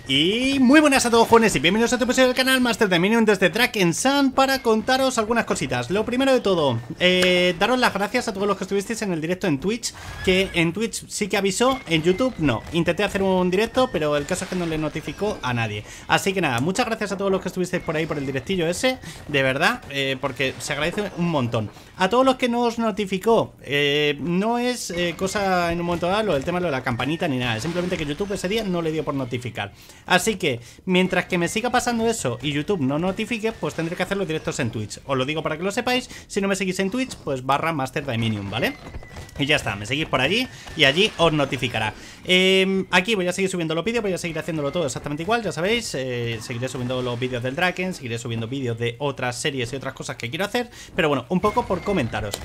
Y muy buenas a todos, jóvenes, y bienvenidos a otro episodio del canal Master Dominion desde Drakensand para contaros algunas cositas. Lo primero de todo, daros las gracias a todos los que estuvisteis en el directo en Twitch, que en Twitch sí que avisó, en YouTube no. Intenté hacer un directo, pero el caso es que no le notificó a nadie. Así que nada, muchas gracias a todos los que estuvisteis por ahí por el directillo ese, de verdad, porque se agradece un montón. A todos los que no os notificó, no es cosa en un momento dado lo del tema de la campanita ni nada, simplemente que YouTube ese día no le dio por notificar. Así que, mientras que me siga pasando eso y YouTube no notifique, pues tendré que hacer los directos en Twitch. Os lo digo para que lo sepáis. Si no me seguís en Twitch, pues barra Master Dominion, ¿vale? Y ya está, me seguís por allí y allí os notificará. Aquí voy a seguir subiendo los vídeos, voy a seguir haciéndolo todo exactamente igual, ya sabéis. Seguiré subiendo los vídeos del Draken, seguiré subiendo vídeos de otras series y otras cosas que quiero hacer. Pero bueno, un poco por comentaros.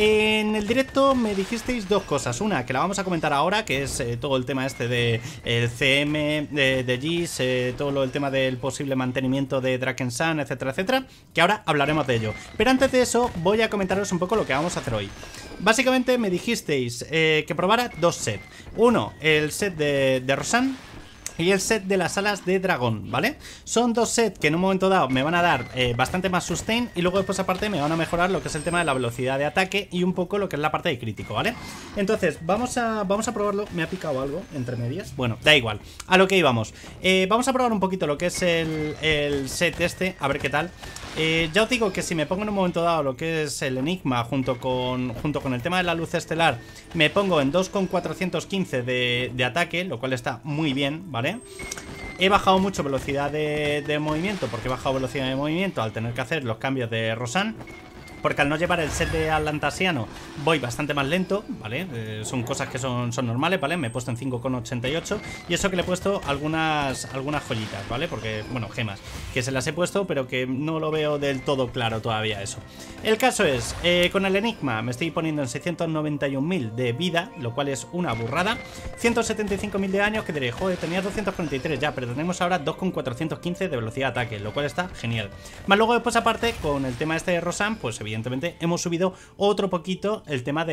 En el directo me dijisteis dos cosas. Una, que la vamos a comentar ahora, que es todo el tema este de el CM de GIS, todo el tema del posible mantenimiento de Drakensand, etcétera, etcétera, que ahora hablaremos de ello. Pero antes de eso, voy a comentaros un poco lo que vamos a hacer hoy. Básicamente me dijisteis que probara dos sets. Uno, el set de Rosanne y el set de las alas de dragón, ¿vale? Son dos sets que en un momento dado me van a dar bastante más sustain y luego después aparte me van a mejorar lo que es el tema de la velocidad de ataque y un poco lo que es la parte de crítico, ¿vale? Entonces, vamos a probarlo. Me ha picado algo entre medias. Bueno, da igual, a lo que íbamos. Vamos a probar un poquito lo que es el set este, a ver qué tal. Ya os digo que si me pongo en un momento dado lo que es el Enigma junto con el tema de la luz estelar, me pongo en 2,415 de ataque, lo cual está muy bien, ¿vale? He bajado mucho velocidad de movimiento, porque he bajado velocidad de movimiento al tener que hacer los cambios de Rosanne. Porque al no llevar el set de Atlantasiano voy bastante más lento, ¿vale? Son cosas que son normales, ¿vale? Me he puesto en 5,88 y eso que le he puesto algunas joyitas, ¿vale? Porque, bueno, gemas, que se las he puesto pero que no lo veo del todo claro todavía eso. El caso es, con el Enigma me estoy poniendo en 691.000 de vida, lo cual es una burrada. 175.000 de daño, que diré, joder, tenía 243 ya, pero tenemos ahora 2,415 de velocidad de ataque, lo cual está genial. Más luego después aparte, con el tema este de Rosanne, pues evidentemente hemos subido otro poquito el tema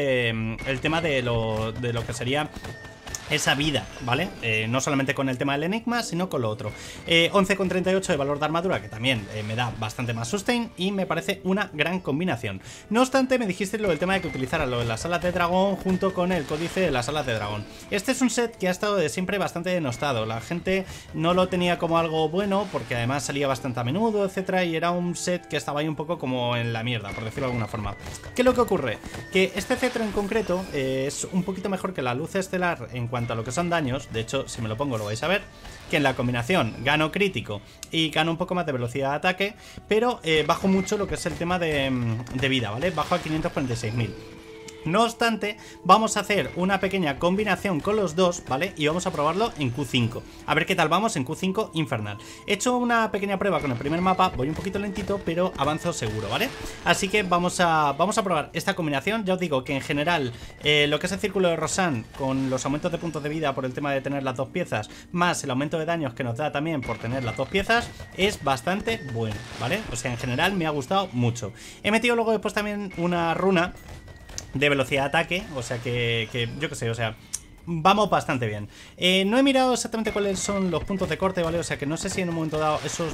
de lo que sería esa vida, ¿vale? No solamente con el tema del Enigma, sino con lo otro. 11,38 de valor de armadura, que también me da bastante más sustain y me parece una gran combinación. No obstante, me dijiste lo del tema de que utilizara lo de las alas de dragón junto con el códice de las alas de dragón. Este es un set que ha estado de siempre bastante denostado. La gente no lo tenía como algo bueno porque además salía bastante a menudo, etcétera, y era un set que estaba ahí un poco como en la mierda, por decirlo de alguna forma. ¿Qué es lo que ocurre? Que este cetro en concreto es un poquito mejor que la luz estelar en cuanto a lo que son daños. De hecho, si me lo pongo lo vais a ver, que en la combinación gano crítico y gano un poco más de velocidad de ataque, pero bajo mucho lo que es el tema de vida, ¿vale? Bajo a 546.000. No obstante, vamos a hacer una pequeña combinación con los dos, ¿vale? Y vamos a probarlo en Q5. A ver qué tal vamos en Q5 infernal. He hecho una pequeña prueba con el primer mapa, voy un poquito lentito, pero avanzo seguro, ¿vale? Así que vamos a probar esta combinación. Ya os digo que en general lo que es el círculo de Rosanne, con los aumentos de puntos de vida por el tema de tener las dos piezas, más el aumento de daños que nos da también por tener las dos piezas, es bastante bueno, ¿vale? O sea, en general me ha gustado mucho. He metido luego después también una runa de velocidad de ataque, o sea que yo qué sé, o sea, vamos bastante bien. No he mirado exactamente cuáles son los puntos de corte, ¿vale? O sea que no sé si en un momento dado esos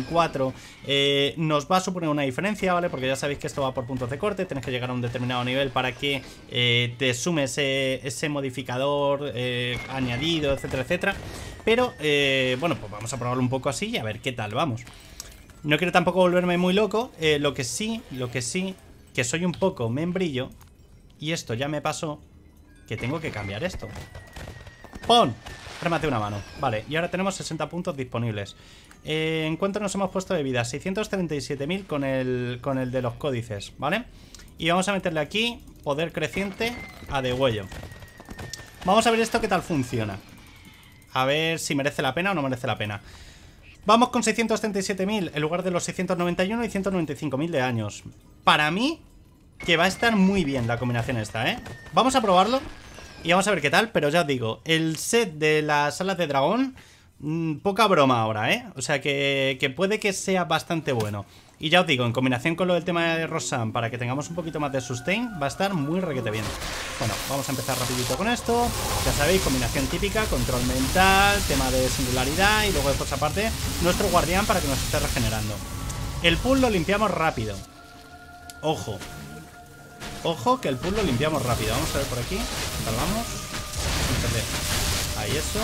2,4 nos va a suponer una diferencia, ¿vale? Porque ya sabéis que esto va por puntos de corte, tenés que llegar a un determinado nivel para que te sume ese modificador añadido, etcétera, etcétera. Pero, bueno, pues vamos a probarlo un poco así y a ver qué tal vamos. No quiero tampoco volverme muy loco, lo que sí, que soy un poco membrillo. Y esto ya me pasó, que tengo que cambiar esto. ¡Pon! Remate una mano. Vale, y ahora tenemos 60 puntos disponibles. ¿En cuánto nos hemos puesto de vida? 637.000 con el de los códices, ¿vale? Y vamos a meterle aquí poder creciente a degüello. Vamos a ver esto qué tal funciona. A ver si merece la pena o no merece la pena. Vamos con 637.000 en lugar de los 691 y 195.000 de daños. Para mí, que va a estar muy bien la combinación esta, ¿eh? Vamos a probarlo y vamos a ver qué tal. Pero ya os digo, el set de las alas de dragón, poca broma ahora, ¿eh? O sea que puede que sea bastante bueno. Y ya os digo, en combinación con lo del tema de Roshan, para que tengamos un poquito más de sustain, va a estar muy requete bien. Bueno, vamos a empezar rapidito con esto. Ya sabéis, combinación típica, control mental, tema de singularidad y luego después aparte nuestro guardián para que nos esté regenerando. El pool lo limpiamos rápido. Ojo. Ojo que el pool lo limpiamos rápido. Vamos a ver por aquí. Salvamos. Ahí eso.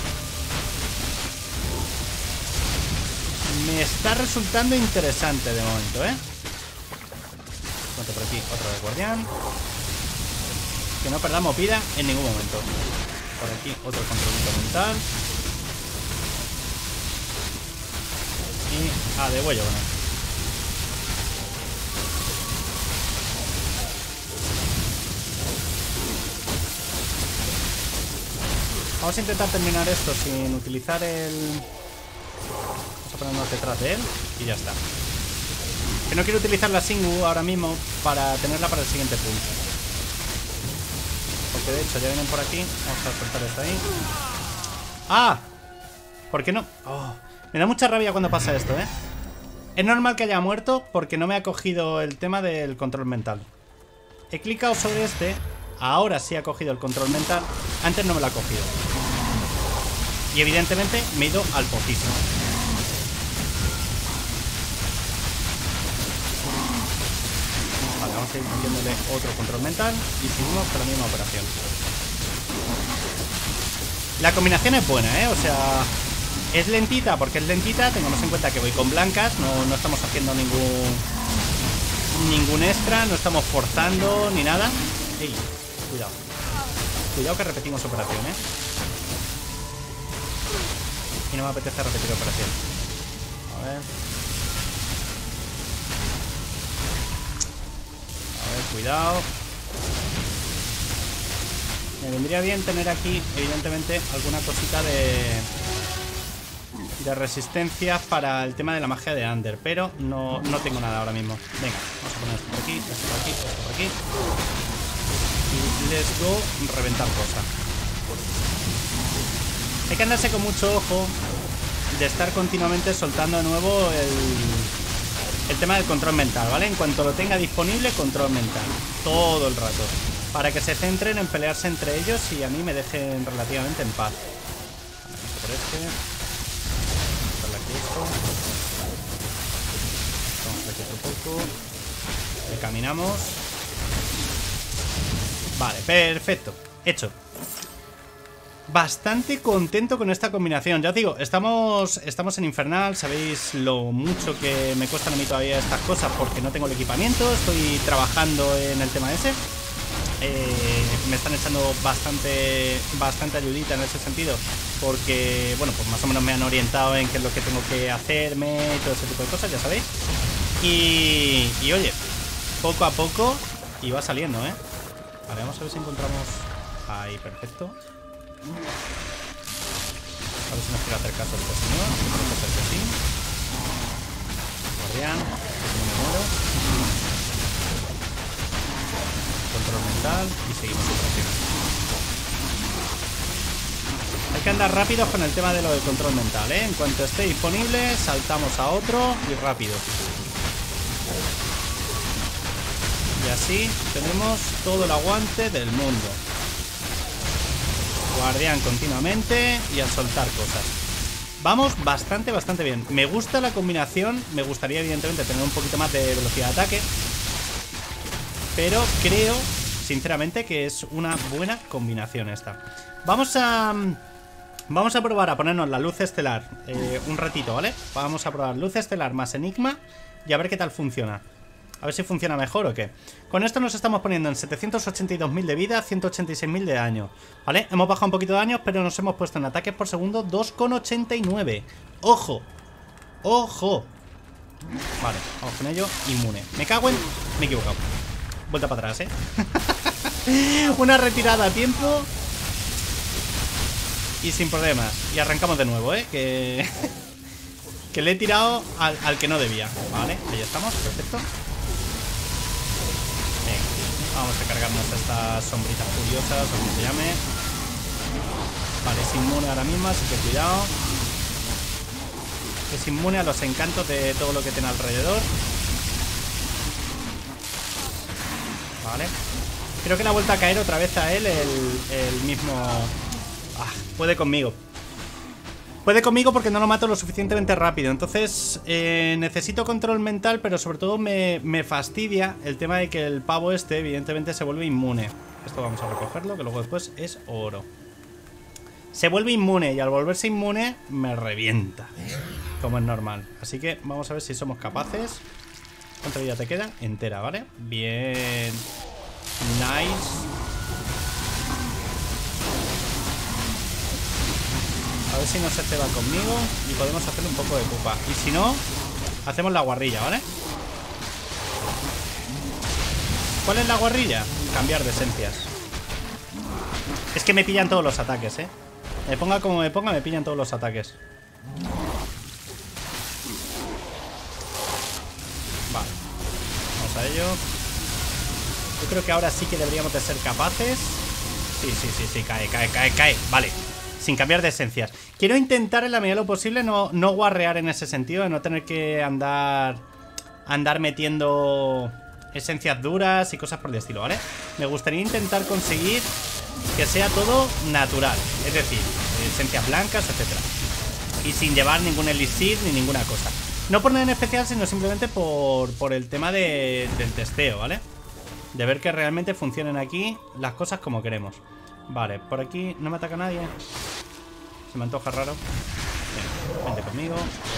Me está resultando interesante de momento, ¿eh? Ponte por aquí otro de guardián. Que no perdamos vida en ningún momento. Por aquí otro controlito mental. Y a de huello con él. Vamos a intentar terminar esto sin utilizar el... Vamos a ponernos detrás de él y ya está. Que no quiero utilizar la Singu ahora mismo para tenerla para el siguiente punto. Porque de hecho ya vienen por aquí. Vamos a soltar esto ahí. ¡Ah! ¿Por qué no? Oh, me da mucha rabia cuando pasa esto, ¿eh? Es normal que haya muerto porque no me ha cogido el tema del control mental. He clicado sobre este. Ahora sí ha cogido el control mental. Antes no me lo ha cogido. Y evidentemente me he ido al poquísimo. Vale, vamos a ir metiéndole otro control mental. Y seguimos con la misma operación. La combinación es buena, ¿eh? O sea, es lentita porque es lentita. Tengamos en cuenta que voy con blancas. No estamos haciendo ningún extra. No estamos forzando ni nada. Ey, cuidado. Cuidado que repetimos operación, ¿eh? Y no me apetece repetir operación. A ver. A ver, cuidado. Me vendría bien tener aquí, evidentemente, alguna cosita de resistencia para el tema de la magia de Under. Pero no tengo nada ahora mismo. Venga, vamos a poner esto por aquí, esto por aquí, esto por aquí. Y let's go, reventar cosas. Hay que andarse con mucho ojo de estar continuamente soltando de nuevo el tema del control mental, ¿vale? En cuanto lo tenga disponible, control mental. Todo el rato. Para que se centren en pelearse entre ellos y a mí me dejen relativamente en paz. Vamos por este. Vamos aquí esto. Vamos aquí otro poco. Caminamos. Vale, perfecto. Hecho. Bastante contento con esta combinación. Ya os digo, estamos en Infernal. Sabéis lo mucho que me cuestan a mí todavía estas cosas porque no tengo el equipamiento. Estoy trabajando en el tema ese. Me están echando bastante ayudita en ese sentido. Porque, bueno, pues más o menos me han orientado en qué es lo que tengo que hacerme y todo ese tipo de cosas, ya sabéis. Y oye, poco a poco y va saliendo, ¿eh? Vale, vamos a ver si encontramos... Ahí, perfecto. A ver si nos quiere hacer caso este señor. Parece ser que sí. Guardián, que no me muero. Control mental y seguimos operaciones. Hay que andar rápidos con el tema de lo del control mental, ¿eh? En cuanto esté disponible, saltamos a otro y rápido. Y así tenemos todo el aguante del mundo. Guardián continuamente y a soltar cosas. Vamos bastante bien. Me gusta la combinación. Me gustaría evidentemente tener un poquito más de velocidad de ataque, pero creo sinceramente que es una buena combinación esta. Vamos a probar a ponernos la luz estelar un ratito, ¿vale? Vamos a probar luz estelar más enigma y a ver qué tal funciona. A ver si funciona mejor o qué. Con esto nos estamos poniendo en 782.000 de vida, 186.000 de daño, ¿vale? Hemos bajado un poquito de daño, pero nos hemos puesto en ataques por segundo 2,89. ¡Ojo! ¡Ojo! Vale, vamos con ello. Inmune. Me cago en... Me he equivocado. Vuelta para atrás, ¿eh? Una retirada a tiempo. Y sin problemas. Y arrancamos de nuevo, ¿eh? Que... que le he tirado al que no debía. Vale, ahí estamos, perfecto. Vamos a cargarnos a estas sombritas furiosas, o como se llame. Vale, es inmune ahora mismo, así que cuidado. Es inmune a los encantos de todo lo que tiene alrededor. Vale. Creo que le ha vuelto a caer otra vez a él el mismo... puede conmigo. Puede conmigo porque no lo mato lo suficientemente rápido. Entonces necesito control mental, pero sobre todo me fastidia el tema de que el pavo este evidentemente se vuelve inmune. Esto vamos a recogerlo, que luego después es oro. Se vuelve inmune y al volverse inmune me revienta, como es normal. Así que vamos a ver si somos capaces. ¿Cuánta vida te queda? Entera, ¿vale? Bien. Nice. A ver si no se ceba conmigo y podemos hacerle un poco de pupa. Y si no, hacemos la guarrilla, ¿vale? ¿Cuál es la guarrilla? Cambiar de esencias. Es que me pillan todos los ataques, ¿eh? Me ponga como me ponga, me pillan todos los ataques. Vale. Vamos a ello. Yo creo que ahora sí que deberíamos de ser capaces. Sí, cae. Vale. Sin cambiar de esencias. Quiero intentar en la medida de lo posible no guarrear en ese sentido, de no tener que andar metiendo esencias duras y cosas por el estilo, ¿vale? Me gustaría intentar conseguir que sea todo natural, es decir, esencias blancas, etcétera, y sin llevar ningún elixir ni ninguna cosa. No por nada en especial, sino simplemente por el tema del testeo, ¿vale? De ver que realmente funcionen aquí las cosas como queremos. Vale, por aquí no me ataca nadie. Se me antoja raro. Bien, vente conmigo.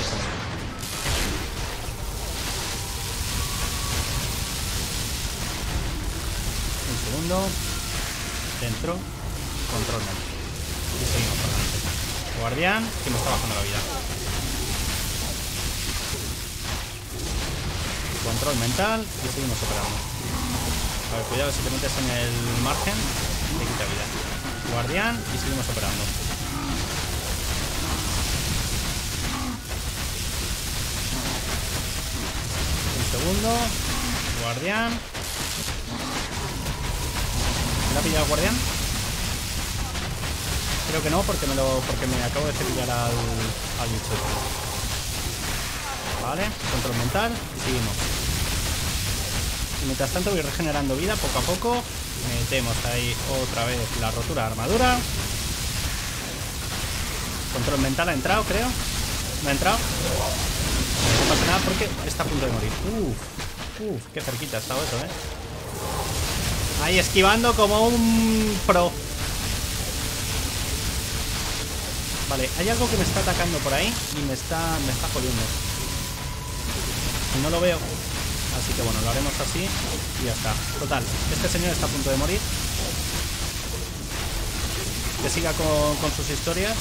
Un segundo. Dentro. Control mental. Y seguimos por delante. Guardián, que me está bajando la vida. Control mental y seguimos operando. A ver, cuidado si te metes en el margen. Te quita vida. Guardián y seguimos operando. Un segundo. Guardián. ¿Me la ha pillado el guardián? Creo que no, porque me acabo de cepillar al bicho. Vale, control mental y seguimos. Y mientras tanto voy regenerando vida poco a poco. Metemos ahí otra vez la rotura de armadura. Control mental ha entrado, creo. ¿No ha entrado? No pasa nada porque está a punto de morir. Qué cerquita ha estado eso, ¿eh? Ahí esquivando como un pro. Vale, hay algo que me está atacando por ahí y me está jodiendo. Y no lo veo. Así que bueno, lo haremos así y ya está. Total, este señor está a punto de morir. Que siga con sus historias.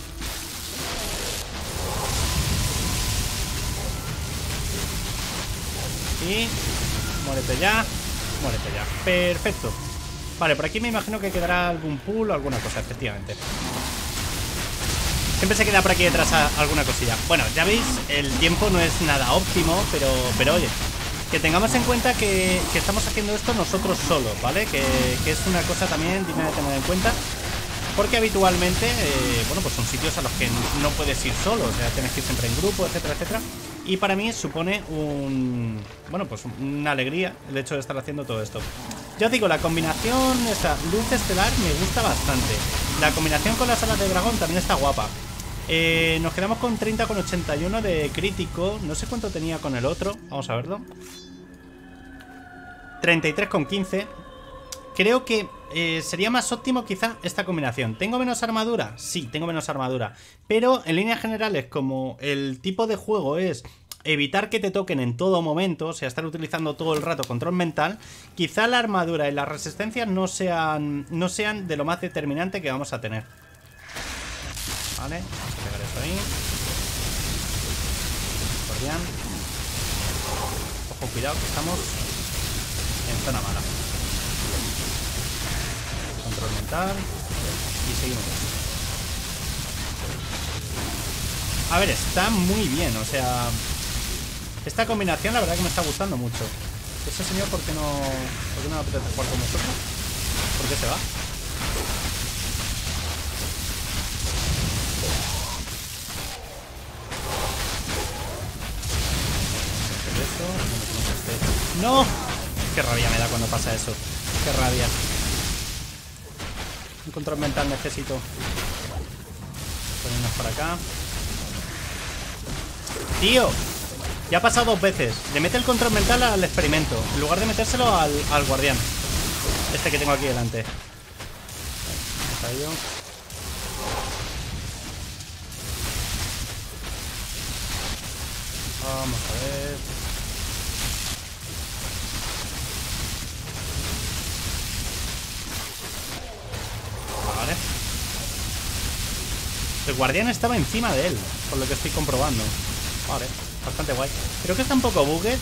Y muérete ya. Muérete ya. Perfecto. Vale, por aquí me imagino que quedará algún pool o alguna cosa, efectivamente. Siempre se queda por aquí detrás alguna cosilla. Bueno, ya veis, el tiempo no es nada óptimo, pero oye, que tengamos en cuenta que estamos haciendo esto nosotros solos, ¿vale? Que es una cosa también digna de tener en cuenta. Porque habitualmente, bueno, pues son sitios a los que no puedes ir solo. O sea, tienes que ir siempre en grupo, etcétera, etcétera. Y para mí supone bueno, pues una alegría el hecho de estar haciendo todo esto. Ya os digo, la combinación, esta luz estelar me gusta bastante. La combinación con las alas de dragón también está guapa. Nos quedamos con 30,81 de crítico. No sé cuánto tenía con el otro. Vamos a verlo. 33,15. Creo que sería más óptimo quizá esta combinación. ¿Tengo menos armadura? Sí, tengo menos armadura. Pero en líneas generales, como el tipo de juego es evitar que te toquen en todo momento, o sea, estar utilizando todo el rato control mental, quizá la armadura y las resistencias no sean de lo más determinante que vamos a tener. Vale, vamos a pegar esto ahí. Guardián. Ojo, cuidado, que estamos en zona mala. Control mental. Y seguimos. A ver, está muy bien, o sea, esta combinación la verdad que me está gustando mucho. Ese señor, ¿por qué no me apetece jugar con nosotros? ¿Por qué se va? ¡No! Qué rabia me da cuando pasa eso. Qué rabia. Un control mental necesito. Ponernos por acá. ¡Tío! Ya ha pasado 2 veces. Le mete el control mental al experimento, en lugar de metérselo al guardián. Este que tengo aquí delante. Vamos a ver. Vale. El guardián estaba encima de él, por lo que estoy comprobando. Vale, bastante guay. Creo que está un poco bugged.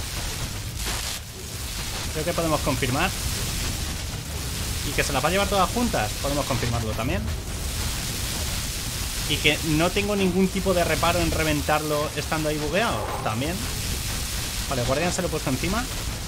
Creo que podemos confirmar. Y que se las va a llevar todas juntas. Podemos confirmarlo también. Y que no tengo ningún tipo de reparo en reventarlo estando ahí bugueado. También. Vale, guardián se lo he puesto encima.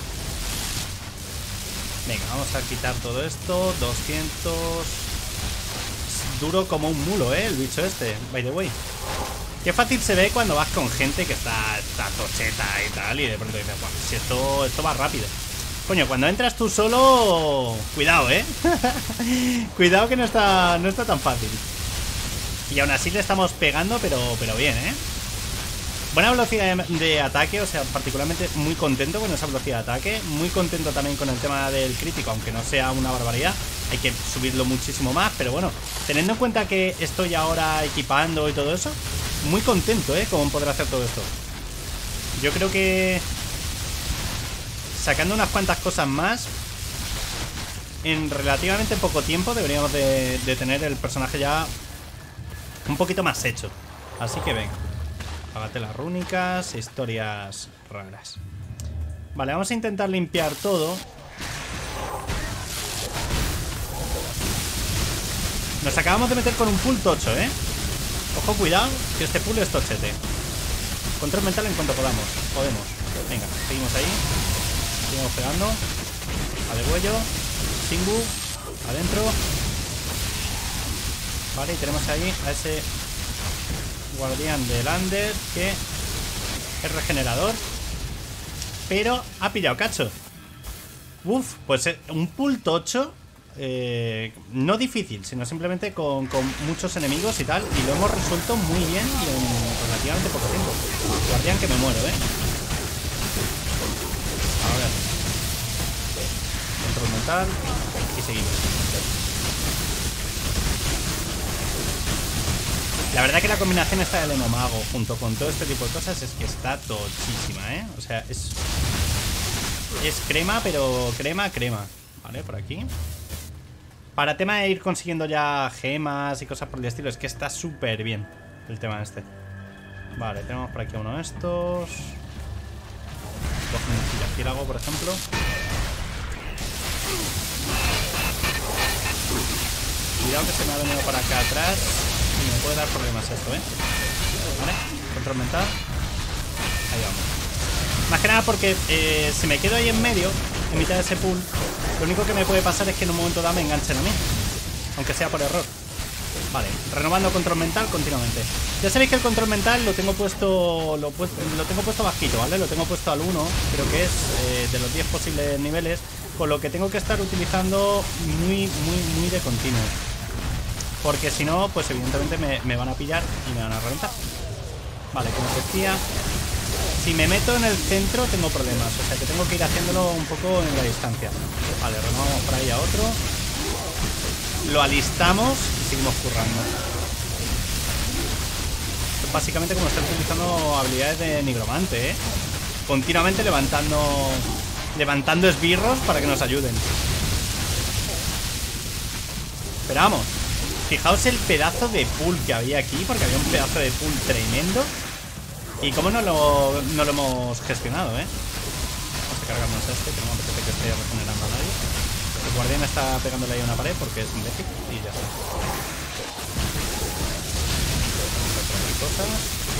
Venga, vamos a quitar todo esto. 200. Es duro como un mulo, el bicho este. By the way. Qué fácil se ve cuando vas con gente que está tocheta y tal. Y de pronto dices, bueno, si esto va rápido. Coño, cuando entras tú solo... Cuidado, Cuidado que no está tan fácil. Y aún así le estamos pegando, pero bien, Buena velocidad de ataque, o sea, particularmente muy contento con esa velocidad de ataque. Muy contento también con el tema del crítico, aunque no sea una barbaridad. Hay que subirlo muchísimo más, pero bueno, teniendo en cuenta que estoy ahora equipando y todo eso, muy contento, con poder hacer todo esto. Yo creo que... sacando unas cuantas cosas más, en relativamente poco tiempo deberíamos de tener el personaje ya un poquito más hecho. Así que venga. Págate las rúnicas, historias raras. Vale, vamos a intentar limpiar todo. Nos acabamos de meter con un pull tocho, Ojo, cuidado, que este pull es tochete. Control mental en cuanto podamos. Venga, seguimos ahí. Seguimos pegando. A de huello. Singu. Adentro. Vale, y tenemos ahí a ese guardián de Lander que es regenerador, pero ha pillado cacho. Uf, pues un pull tocho, no difícil, sino simplemente con muchos enemigos y tal. Y lo hemos resuelto muy bien y en relativamente poco tiempo. Guardián que me muero, Ahora control mental y seguimos. La verdad que la combinación esta del Emomago junto con todo este tipo de cosas es que está tochísima, O sea, es crema, pero crema. Vale, por aquí. Para tema de ir consiguiendo ya gemas y cosas por el estilo, es que está súper bien el tema este. Vale, tenemos por aquí uno de estos. Coge un girafírago, por ejemplo. Cuidado que se me ha venido para acá atrás y me puede dar problemas esto, Vale, control mental. Ahí vamos. Más que nada porque si me quedo ahí en medio, en mitad de ese pool, lo único que me puede pasar es que en un momento dado me enganchen a mí, aunque sea por error. Vale, renovando control mental continuamente. Ya sabéis que el control mental lo tengo puesto bajito, ¿vale? Lo tengo puesto al 1, creo que es de los 10 posibles niveles, con lo que tengo que estar utilizando muy de continuo. Porque si no, pues evidentemente me van a pillar y me van a reventar. Vale, como os decía, si me meto en el centro tengo problemas, o sea que tengo que ir haciéndolo un poco en la distancia. Vale, renovamos por ahí a otro. Lo alistamos y seguimos currando. Esto es básicamente como estar utilizando habilidades de nigromante, continuamente levantando esbirros para que nos ayuden. Pero vamos, fijaos el pedazo de pool que había aquí, porque había un pedazo de pool tremendo. Y cómo no lo hemos gestionado, Vamos a cargarnos este, que no me apetece que esté regenerando a nadie. El guardián está pegándole ahí a una pared porque es imbécil y ya está. Cosas.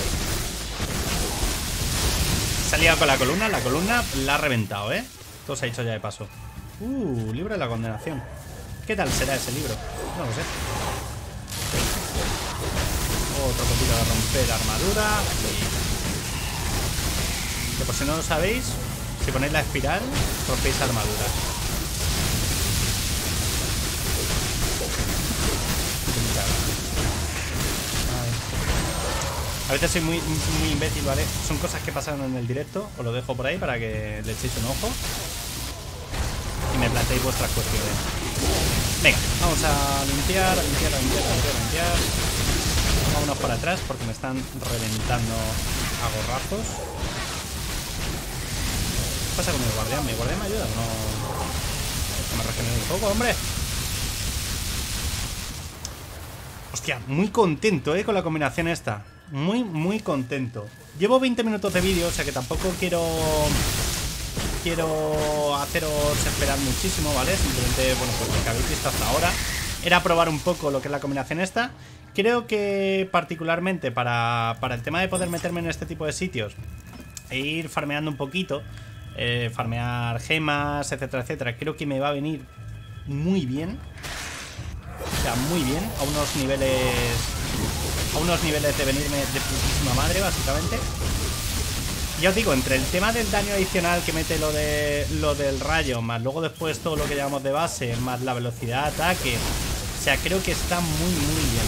Salía con la columna la ha reventado, Todo se ha hecho ya de paso. Libro de la condenación. ¿Qué tal será ese libro? No lo sé. Otro poquito de romper armadura. Que por si no lo sabéis, Si ponéis la espiral, rompéis armaduras. A veces soy muy imbécil, ¿vale? Son cosas que pasaron en el directo. Os lo dejo por ahí para que le echéis un ojo y me planteéis vuestras cuestiones. Venga, vamos a limpiar. Vámonos para atrás porque me están reventando a gorrazos. ¿Qué pasa con mi guardián? ¿Mi guardián me ayuda o no? Que me regenere un poco, hombre. Hostia, muy contento, con la combinación esta. Muy contento. Llevo 20 minutos de vídeo, o sea que tampoco quiero haceros esperar muchísimo, ¿vale? Simplemente, bueno, pues lo que habéis visto hasta ahora era probar un poco lo que es la combinación esta. Creo que particularmente para el tema de poder meterme en este tipo de sitios e ir farmeando un poquito, farmear gemas, etcétera, etcétera, creo que me va a venir muy bien. O sea, muy bien, a unos niveles de venirme de putísima madre, básicamente. Ya os digo, entre el tema del daño adicional que mete lo del rayo, más luego después todo lo que llevamos de base, más la velocidad de ataque, o sea, creo que está muy bien.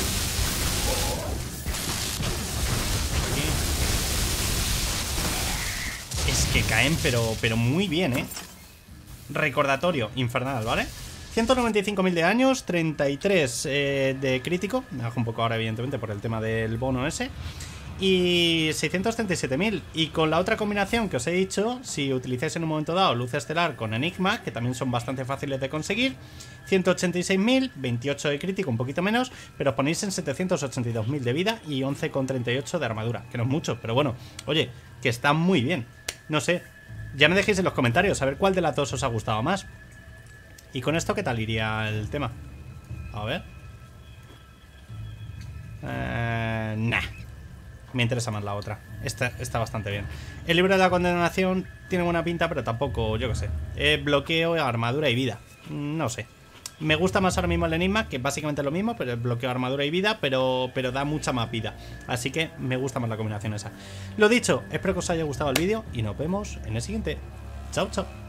Aquí. Es que caen, pero muy bien, Recordatorio infernal, ¿vale? 195.000 de daños, 33 de crítico. Me bajo un poco ahora, evidentemente, por el tema del bono ese. Y 637.000. Y con la otra combinación que os he dicho, si utilizáis en un momento dado luz estelar con enigma, que también son bastante fáciles de conseguir, 186.000, 28 de crítico, un poquito menos, pero os ponéis en 782.000 de vida y 11,38 de armadura, que no es mucho, pero bueno, oye, que está muy bien. No sé, ya me dejéis en los comentarios a ver cuál de las dos os ha gustado más. Y con esto, ¿qué tal iría el tema? A ver. Nah. Me interesa más la otra. Esta está bastante bien. El libro de la condenación tiene buena pinta, pero tampoco, yo qué sé. Bloqueo, armadura y vida. No sé. Me gusta más ahora mismo el enigma, que básicamente es lo mismo, pero bloqueo, armadura y vida, pero da mucha más vida. Así que me gusta más la combinación esa. Lo dicho, espero que os haya gustado el vídeo y nos vemos en el siguiente. Chao, chao.